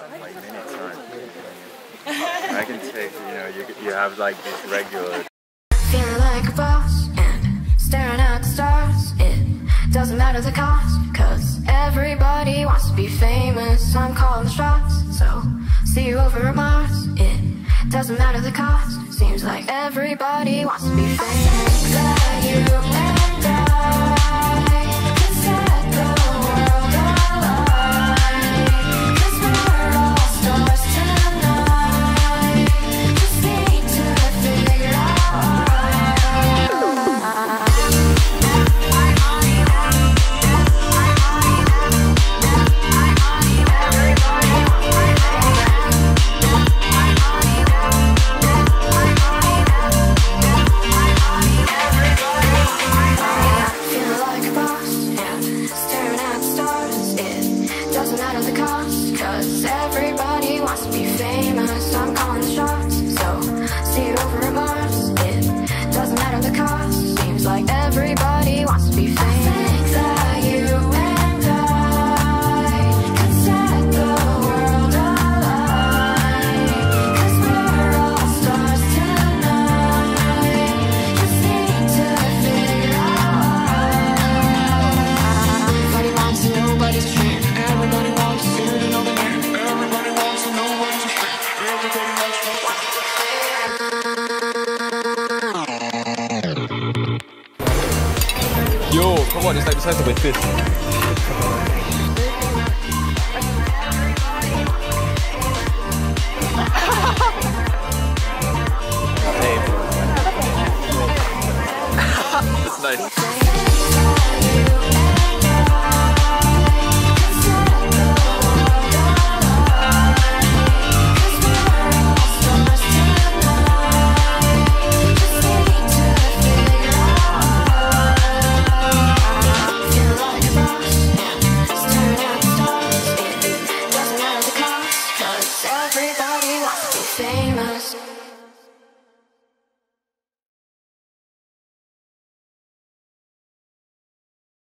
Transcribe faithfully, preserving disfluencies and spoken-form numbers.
like many times. I can take, you know, you you have like these regular. Feeling like a boss and staring at the stars. It doesn't matter the cost, cause everybody wants to be famous. I'm calling the shots, so see you over at Mars. It doesn't matter the cost. Seems like everybody wants to be famous. That you and I can set the world alight, cause we're all stars tonight. Just need to figure out cause everybody wants to be famous. I'm calling the shots, so see you over at Mars. It doesn't matter the cost. Seems like everybody wants to be famous. I think that you and I could set the world alight, cause we're all stars tonight. Just need to figure out. Everybody wants to know, but it's true. Everybody wants to know the name. Everybody wants to know what to say. Everybody wants to know what to say. Yo, come on, it's like besides the best.